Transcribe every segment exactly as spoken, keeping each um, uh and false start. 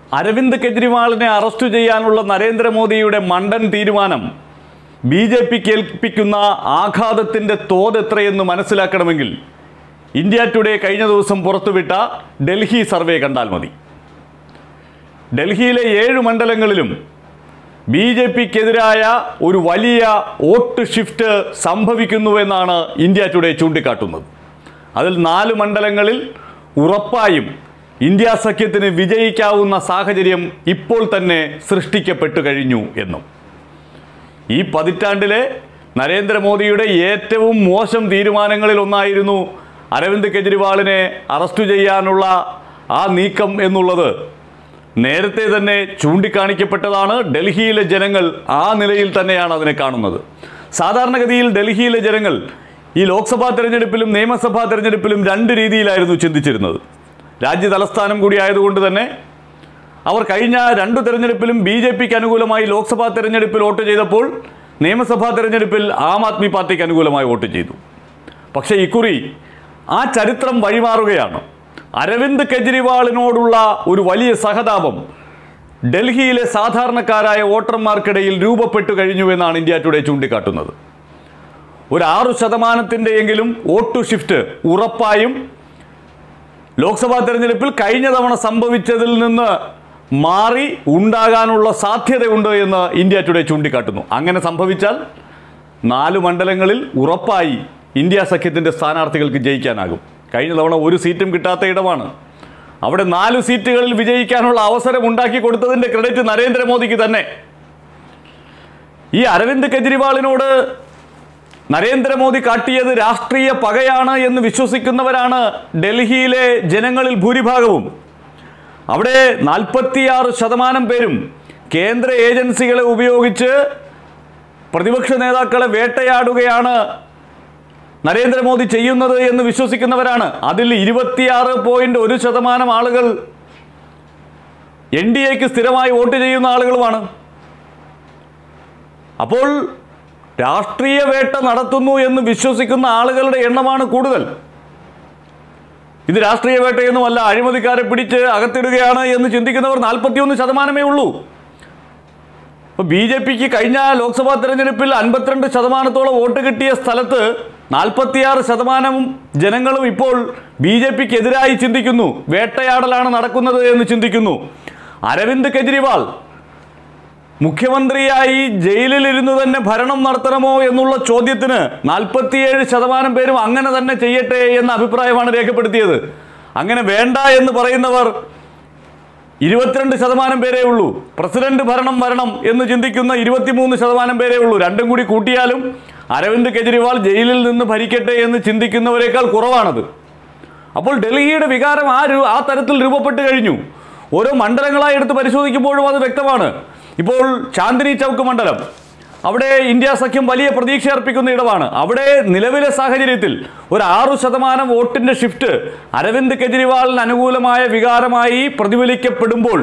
അരവിന്ദ് കെജ്രിവാളിനെ അറസ്റ്റ് ചെയ്യാനുള്ള നരേന്ദ്രമോദിയുടെ മണ്ടൻ തീരുമാനം ബി ജെ പിക്ക് ഏൽപ്പിക്കുന്ന ആഘാതത്തിൻ്റെ തോത് എത്രയെന്ന് മനസ്സിലാക്കണമെങ്കിൽ ഇന്ത്യ ടുഡേ കഴിഞ്ഞ ദിവസം പുറത്തുവിട്ട ഡൽഹി സർവേ കണ്ടാൽ മതി. ഡൽഹിയിലെ ഏഴ് മണ്ഡലങ്ങളിലും ബി ജെ പിക്കെതിരായ ഒരു വലിയ വോട്ട് ഷിഫ്റ്റ് സംഭവിക്കുന്നുവെന്നാണ് ഇന്ത്യ ടുഡേ ചൂണ്ടിക്കാട്ടുന്നത്. അതിൽ നാല് മണ്ഡലങ്ങളിൽ ഉറപ്പായും ഇന്ത്യ സഖ്യത്തിന് വിജയിക്കാവുന്ന സാഹചര്യം ഇപ്പോൾ തന്നെ സൃഷ്ടിക്കപ്പെട്ടു കഴിഞ്ഞു എന്നും. ഈ പതിറ്റാണ്ടിലെ നരേന്ദ്രമോദിയുടെ ഏറ്റവും മോശം തീരുമാനങ്ങളിൽ ഒന്നായിരുന്നു അരവിന്ദ് കെജ്രിവാളിനെ അറസ്റ്റ് ചെയ്യാനുള്ള ആ നീക്കം എന്നുള്ളത് നേരത്തെ തന്നെ ചൂണ്ടിക്കാണിക്കപ്പെട്ടതാണ്. ഡൽഹിയിലെ ജനങ്ങൾ ആ നിലയിൽ തന്നെയാണ് അതിനെ കാണുന്നത്. സാധാരണഗതിയിൽ ഡൽഹിയിലെ ജനങ്ങൾ ഈ ലോക്സഭാ തെരഞ്ഞെടുപ്പിലും നിയമസഭാ തെരഞ്ഞെടുപ്പിലും രണ്ട് രീതിയിലായിരുന്നു ചിന്തിച്ചിരുന്നത്. രാജ്യ തലസ്ഥാനം കൂടി ആയതുകൊണ്ട് തന്നെ അവർ കഴിഞ്ഞ രണ്ടു തെരഞ്ഞെടുപ്പിലും ബി ജെ പിക്ക് അനുകൂലമായി ലോക്സഭാ തെരഞ്ഞെടുപ്പിൽ വോട്ട് ചെയ്തപ്പോൾ നിയമസഭാ തെരഞ്ഞെടുപ്പിൽ ആം ആദ്മി പാർട്ടിക്ക് അനുകൂലമായി വോട്ട് ചെയ്തു. പക്ഷേ ഇക്കുറി ആ ചരിത്രം വഴിമാറുകയാണ്. അരവിന്ദ് കെജ്രിവാളിനോടുള്ള ഒരു വലിയ സഹതാപം ഡൽഹിയിലെ സാധാരണക്കാരായ വോട്ടർമാർക്കിടയിൽ രൂപപ്പെട്ടു കഴിഞ്ഞുവെന്നാണ് ഇന്ത്യ ടുഡേ ചൂണ്ടിക്കാട്ടുന്നത്. ഒരു ആറു ശതമാനത്തിൻ്റെയെങ്കിലും വോട്ട് ഷിഫ്റ്റ് ഉറപ്പായും ലോക്സഭാ തെരഞ്ഞെടുപ്പിൽ കഴിഞ്ഞ തവണ സംഭവിച്ചതിൽ നിന്ന് മാറി ഉണ്ടാകാനുള്ള സാധ്യതയുണ്ട് എന്ന് ഇന്ത്യ ടുഡേ ചൂണ്ടിക്കാട്ടുന്നു. അങ്ങനെ സംഭവിച്ചാൽ നാല് മണ്ഡലങ്ങളിൽ ഉറപ്പായി ഇന്ത്യ സഖ്യത്തിൻ്റെ സ്ഥാനാർത്ഥികൾക്ക് ജയിക്കാനാകും. കഴിഞ്ഞ തവണ ഒരു സീറ്റും കിട്ടാത്ത ഇടമാണ്. അവിടെ നാല് സീറ്റുകളിൽ വിജയിക്കാനുള്ള അവസരം ഉണ്ടാക്കി കൊടുത്തതിൻ്റെ ക്രെഡിറ്റ് നരേന്ദ്രമോദിക്ക് തന്നെ. ഈ അരവിന്ദ് കെജ്രിവാളിനോട് നരേന്ദ്രമോദി കാട്ടിയത് രാഷ്ട്രീയ പകയാണ് എന്ന് വിശ്വസിക്കുന്നവരാണ് ഡൽഹിയിലെ ജനങ്ങളിൽ ഭൂരിഭാഗവും. അവിടെ നാൽപ്പത്തിയാറ് ശതമാനം പേരും കേന്ദ്ര ഏജൻസികളെ ഉപയോഗിച്ച് പ്രതിപക്ഷ നേതാക്കളെ വേട്ടയാടുകയാണ് നരേന്ദ്രമോദി ചെയ്യുന്നത് എന്ന് വിശ്വസിക്കുന്നവരാണ്. അതിൽ ഇരുപത്തിയാറ് പോയിന്റ് ഒരു ശതമാനം ആളുകൾ എൻ ഡി എക്ക് സ്ഥിരമായി വോട്ട് ചെയ്യുന്ന ആളുകളുമാണ്. അപ്പോൾ രാഷ്ട്രീയ വേട്ട നടത്തുന്നു എന്ന് വിശ്വസിക്കുന്ന ആളുകളുടെ എണ്ണമാണ് കൂടുതൽ. ഇത് രാഷ്ട്രീയ വേട്ടയൊന്നുമല്ല, അഴിമതിക്കാരെ പിടിച്ച് അകത്തിടുകയാണ് എന്ന് ചിന്തിക്കുന്നവർ നാൽപ്പത്തിയൊന്ന് ശതമാനമേ ഉള്ളൂ. ഇപ്പോൾ ബി ജെ പിക്ക് കഴിഞ്ഞ ലോക്സഭാ തെരഞ്ഞെടുപ്പിൽ അൻപത്തിരണ്ട് ശതമാനത്തോളം വോട്ട് കിട്ടിയ സ്ഥലത്ത് നാൽപ്പത്തിയാറ് ശതമാനവും ജനങ്ങളും ഇപ്പോൾ ബി ജെ പിക്ക് എതിരായി ചിന്തിക്കുന്നു, വേട്ടയാടലാണ് നടക്കുന്നത് എന്ന് ചിന്തിക്കുന്നു. അരവിന്ദ് കെജ്രിവാൾ മുഖ്യമന്ത്രിയായി ജയിലിലിരുന്ന് തന്നെ ഭരണം നടത്തണമോ എന്നുള്ള ചോദ്യത്തിന് നാൽപ്പത്തിയേഴ് ശതമാനം പേരും അങ്ങനെ തന്നെ ചെയ്യട്ടെ എന്ന അഭിപ്രായമാണ് രേഖപ്പെടുത്തിയത്. അങ്ങനെ വേണ്ട എന്ന് പറയുന്നവർ ഇരുപത്തിരണ്ട് ശതമാനം പേരേ ഉള്ളൂ. പ്രസിഡന്റ് ഭരണം വരണം എന്ന് ചിന്തിക്കുന്ന ഇരുപത്തിമൂന്ന് ശതമാനം പേരേ ഉള്ളൂ. രണ്ടും കൂടി കൂട്ടിയാലും അരവിന്ദ് കെജ്രിവാൾ ജയിലിൽ നിന്ന് ഭരിക്കട്ടെ എന്ന് ചിന്തിക്കുന്നവരെക്കാൾ കുറവാണത്. അപ്പോൾ ഡൽഹിയുടെ വികാരം ആ ആ തരത്തിൽ രൂപപ്പെട്ട് കഴിഞ്ഞു. ഓരോ മണ്ഡലങ്ങളായി എടുത്ത് പരിശോധിക്കുമ്പോഴും അത് വ്യക്തമാണ്. ഇപ്പോൾ ചാന്ദിനി ചൗക്ക് മണ്ഡലം, അവിടെ ഇന്ത്യ സഖ്യം വലിയ പ്രതീക്ഷ അർപ്പിക്കുന്ന ഇടമാണ്. അവിടെ നിലവിലെ സാഹചര്യത്തിൽ ഒരു ആറു ശതമാനം വോട്ടിൻ്റെ ഷിഫ്റ്റ് അരവിന്ദ് കെജ്രിവാളിന് അനുകൂലമായ വികാരമായി പ്രതിഫലിക്കപ്പെടുമ്പോൾ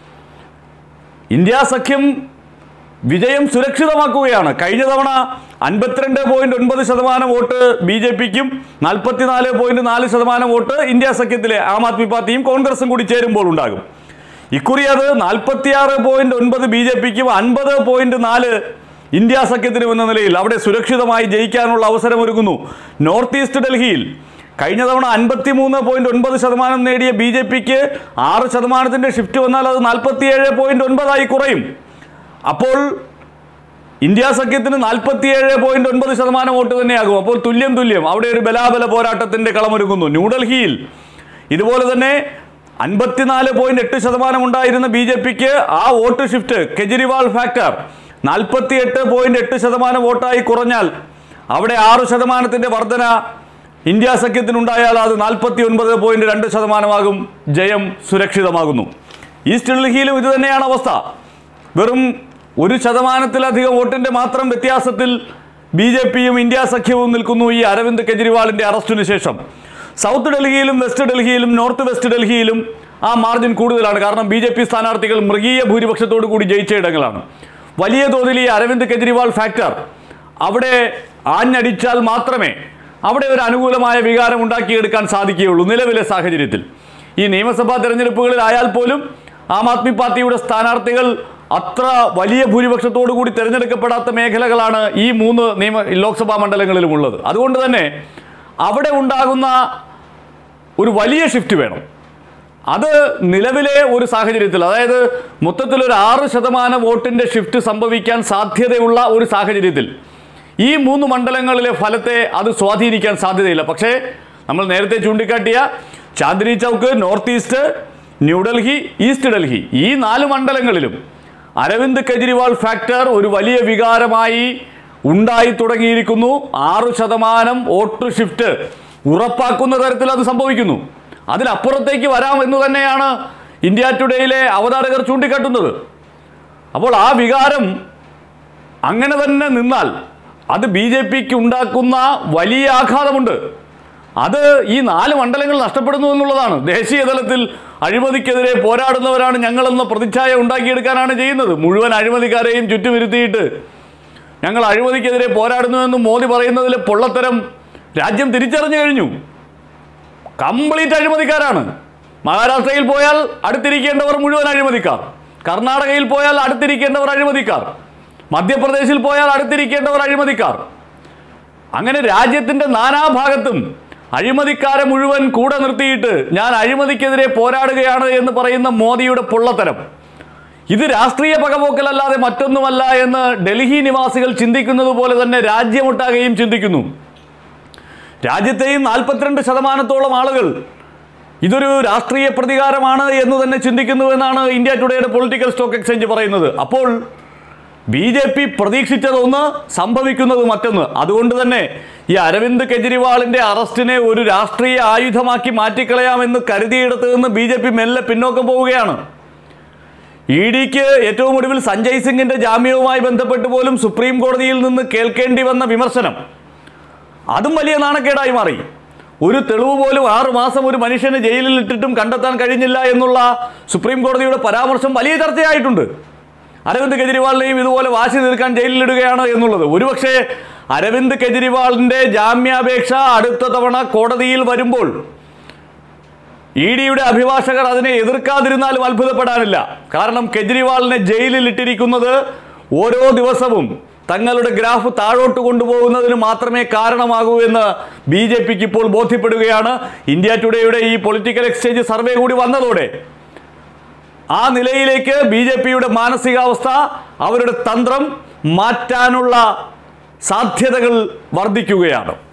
ഇന്ത്യ സഖ്യം വിജയം സുരക്ഷിതമാക്കുകയാണ്. കഴിഞ്ഞ തവണ അൻപത്തിരണ്ട് പോയിന്റ് ഒൻപത് ശതമാനം വോട്ട് ബി ജെ പിക്കും നാൽപ്പത്തിനാല് പോയിന്റ് നാല് ശതമാനം വോട്ട് ഇന്ത്യ സഖ്യത്തിലെ ആം ആദ്മി പാർട്ടിയും കോൺഗ്രസും കൂടി ചേരുമ്പോൾ ഉണ്ടാകും. ഇക്കുറി അത് നാൽപ്പത്തിയാറ് പോയിന്റ് ഒൻപത് ബി ജെ പിക്കും അൻപത് പോയിന്റ് നാല് ഇന്ത്യ സഖ്യത്തിനും എന്ന നിലയിൽ അവിടെ സുരക്ഷിതമായി ജയിക്കാനുള്ള അവസരമൊരുങ്ങുന്നു. നോർത്ത് ഈസ്റ്റ് ഡൽഹിയിൽ കഴിഞ്ഞ തവണ അൻപത്തി മൂന്ന് പോയിന്റ് ഒൻപത് ശതമാനം നേടിയ ബി ജെ പിക്ക് ആറ് ശതമാനത്തിൻ്റെ ഷിഫ്റ്റ് വന്നാൽ അത് നാൽപ്പത്തിയേഴ് പോയിന്റ് ഒൻപതായി കുറയും. അപ്പോൾ ഇന്ത്യ സഖ്യത്തിന് നാൽപ്പത്തിയേഴ് പോയിന്റ് ഒൻപത് ശതമാനം വോട്ട് തന്നെയാകും. അപ്പോൾ തുല്യം തുല്യം അവിടെ ഒരു ബലാബല പോരാട്ടത്തിൻ്റെ കളമൊരുങ്ങുന്നു. ന്യൂഡൽഹിയിൽ ഇതുപോലെ തന്നെ അൻപത്തിനാല് പോയിന്റ് എട്ട് ശതമാനം ഉണ്ടായിരുന്ന ബി ജെ പിക്ക് ആ വോട്ട് ഷിഫ്റ്റ് കെജ്രിവാൾ ഫാക്ടർ നാൽപ്പത്തി എട്ട് പോയിന്റ് എട്ട് ശതമാനം വോട്ടായി കുറഞ്ഞാൽ അവിടെ ആറ് ശതമാനത്തിൻ്റെ വർധന ഇന്ത്യ സഖ്യത്തിനുണ്ടായാൽ അത് നാൽപ്പത്തി ഒൻപത് പോയിന്റ് രണ്ട് ശതമാനമാകും. ജയം സുരക്ഷിതമാകുന്നു. ഈസ്റ്റ് ഡൽഹിയിലും ഇത് തന്നെയാണ് അവസ്ഥ. വെറും ഒരു ശതമാനത്തിലധികം വോട്ടിൻ്റെ മാത്രം വ്യത്യാസത്തിൽ ബി ജെ പിയും ഇന്ത്യ സഖ്യവും നിൽക്കുന്നു ഈ അരവിന്ദ് കെജ്രിവാളിൻ്റെ അറസ്റ്റിന് ശേഷം. സൗത്ത് ഡൽഹിയിലും വെസ്റ്റ് ഡൽഹിയിലും നോർത്ത് വെസ്റ്റ് ഡൽഹിയിലും ആ മാർജിൻ കൂടുതലാണ്. കാരണം ബി ജെ പി സ്ഥാനാർത്ഥികൾ മൃഗീയ ഭൂരിപക്ഷത്തോടു കൂടി ജയിച്ച ഇടങ്ങളാണ്. വലിയ തോതിൽ ഈ അരവിന്ദ് കെജ്രിവാൾ ഫാക്ടർ അവിടെ ആഞ്ഞടിച്ചാൽ മാത്രമേ അവിടെ ഒരു അനുകൂലമായ വികാരം ഉണ്ടാക്കിയെടുക്കാൻ സാധിക്കുകയുള്ളൂ. നിലവിലെ സാഹചര്യത്തിൽ ഈ നിയമസഭാ തെരഞ്ഞെടുപ്പുകളിലായാൽ പോലും ആം ആദ്മി പാർട്ടിയുടെ സ്ഥാനാർത്ഥികൾ അത്ര വലിയ ഭൂരിപക്ഷത്തോടു കൂടി തിരഞ്ഞെടുക്കപ്പെടാത്ത മേഖലകളാണ് ഈ മൂന്ന് നിയമ ലോക്സഭാ മണ്ഡലങ്ങളിലും ഉള്ളത്. അതുകൊണ്ട് തന്നെ അവിടെ ഉണ്ടാകുന്ന ഒരു വലിയ ഷിഫ്റ്റ് വേണം. അത് നിലവിലെ ഒരു സാഹചര്യത്തിൽ, അതായത് മൊത്തത്തിലൊരു ആറ് ശതമാനം വോട്ടിൻ്റെ ഷിഫ്റ്റ് സംഭവിക്കാൻ സാധ്യതയുള്ള ഒരു സാഹചര്യത്തിൽ ഈ മൂന്ന് മണ്ഡലങ്ങളിലെ ഫലത്തെ അത് സ്വാധീനിക്കാൻ സാധ്യതയില്ല. പക്ഷേ നമ്മൾ നേരത്തെ ചൂണ്ടിക്കാട്ടിയ Chandni Chowk, North East, New Delhi, East Delhi, ഈ നാല് മണ്ഡലങ്ങളിലും അരവിന്ദ് കെജ്രിവാൾ ഫാക്ടർ ഒരു വലിയ വികാരമായി ഉണ്ടായി തുടങ്ങിയിരിക്കുന്നു. ആറ് ശതമാനം വോട്ട് ഷിഫ്റ്റ് ഉറപ്പാക്കുന്ന തരത്തിൽ അത് സംഭവിക്കുന്നു. അതിലപ്പുറത്തേക്ക് വരാം എന്ന് തന്നെയാണ് ഇന്ത്യ ടുഡേയിലെ അവതാരകർ ചൂണ്ടിക്കാട്ടുന്നത്. അപ്പോൾ ആ വികാരം അങ്ങനെ തന്നെ നിന്നാൽ അത് ബി ജെ പിക്ക് ഉണ്ടാക്കുന്ന വലിയ ആഘാതമുണ്ട്. അത് ഈ നാല് മണ്ഡലങ്ങൾ നഷ്ടപ്പെടുന്നു എന്നുള്ളതാണ്. ദേശീയ തലത്തിൽ അഴിമതിക്കെതിരെ പോരാടുന്നവരാണ് ഞങ്ങളെന്ന പ്രതിച്ഛായ ഉണ്ടാക്കിയെടുക്കാനാണ് ചെയ്യുന്നത്. മുഴുവൻ അഴിമതിക്കാരെയും ചുറ്റുമിരുത്തിയിട്ട് ഞങ്ങൾ അഴിമതിക്കെതിരെ പോരാടുന്നുവെന്ന് മോദി പറയുന്നതിലെ പൊള്ളത്തരം രാജ്യം തിരിച്ചറിഞ്ഞു കഴിഞ്ഞു. കംപ്ലീറ്റ് അഴിമതിക്കാരാണ്. മഹാരാഷ്ട്രയിൽ പോയാൽ അടുത്തിരിക്കേണ്ടവർ മുഴുവൻ അഴിമതിക്കാർ, കർണാടകയിൽ പോയാൽ അടുത്തിരിക്കേണ്ടവർ അഴിമതിക്കാർ, മധ്യപ്രദേശിൽ പോയാൽ അടുത്തിരിക്കേണ്ടവർ അഴിമതിക്കാർ. അങ്ങനെ രാജ്യത്തിൻ്റെ നാനാഭാഗത്തും അഴിമതിക്കാരെ മുഴുവൻ കൂടെ നിർത്തിയിട്ട് ഞാൻ അഴിമതിക്കെതിരെ പോരാടുകയാണ് എന്ന് പറയുന്ന മോദിയുടെ പൊള്ളത്തരം, ഇത് രാഷ്ട്രീയ പകപോക്കലല്ലാതെ മറ്റൊന്നുമല്ല എന്ന് ഡൽഹി നിവാസികൾ ചിന്തിക്കുന്നത് പോലെ തന്നെ രാജ്യമൊട്ടാകെയും ചിന്തിക്കുന്നു. രാജ്യത്തെയും നാൽപ്പത്തിരണ്ട് ശതമാനത്തോളം ആളുകൾ ഇതൊരു രാഷ്ട്രീയ പ്രതികാരമാണ് എന്ന് തന്നെ ചിന്തിക്കുന്നുവെന്നാണ് ഇന്ത്യ ടുഡേയുടെ പൊളിറ്റിക്കൽ സ്റ്റോക്ക് എക്സ്ചേഞ്ച് പറയുന്നത്. അപ്പോൾ ബി ജെ പി പ്രതീക്ഷിച്ചതൊന്ന്, സംഭവിക്കുന്നത് മറ്റൊന്ന്. അതുകൊണ്ട് തന്നെ ഈ അരവിന്ദ് കെജ്രിവാളിൻ്റെ അറസ്റ്റിനെ ഒരു രാഷ്ട്രീയ ആയുധമാക്കി മാറ്റിക്കളയാമെന്ന് കരുതിയിടത്ത് നിന്ന് ബി ജെ പി മെല്ലെ പിന്നോക്കം പോവുകയാണ്. ഇ ഡിക്ക് ഏറ്റവും ഒടുവിൽ സഞ്ജയ് സിംഗിൻ്റെ ജാമ്യവുമായി ബന്ധപ്പെട്ട് പോലും സുപ്രീം കോടതിയിൽ നിന്ന് കേൾക്കേണ്ടി വന്ന വിമർശനം, അതും വലിയ നാണക്കേടായി മാറി. ഒരു തെളിവ് പോലും ആറു മാസം ഒരു മനുഷ്യനെ ജയിലിൽ ഇട്ടിട്ടും കണ്ടെത്താൻ കഴിഞ്ഞില്ല എന്നുള്ള സുപ്രീം കോടതിയുടെ പരാമർശം വലിയ ചർച്ചയായിട്ടുണ്ട്. അരവിന്ദ് കെജ്രിവാളിനെയും ഇതുപോലെ വാശി തീർക്കാൻ ജയിലിലിടുകയാണ് എന്നുള്ളത്. ഒരുപക്ഷെ അരവിന്ദ് കെജ്രിവാളിൻ്റെ ജാമ്യാപേക്ഷ അടുത്ത തവണ കോടതിയിൽ വരുമ്പോൾ ഇ ഡിയുടെ അഭിഭാഷകർ അതിനെ എതിർക്കാതിരുന്നാലും അത്ഭുതപ്പെടാനില്ല. കാരണം കെജ്രിവാളിനെ ജയിലിൽ ഇട്ടിരിക്കുന്നത് ഓരോ ദിവസവും തങ്ങളുടെ ഗ്രാഫ് താഴോട്ട് കൊണ്ടുപോകുന്നതിന് മാത്രമേ കാരണമാകൂ എന്ന് ബി ജെ പിക്ക് ഇപ്പോൾ ബോധ്യപ്പെടുകയാണ്. ഇന്ത്യ ടുഡേയുടെ ഈ പൊളിറ്റിക്കൽ എക്സ്ചേഞ്ച് സർവേ കൂടി വന്നതോടെ ആ നിലയിലേക്ക് ബി ജെ പിയുടെ മാനസികാവസ്ഥ, അവരുടെ തന്ത്രം മാറ്റാനുള്ള സാധ്യതകൾ വർദ്ധിക്കുകയാണ്.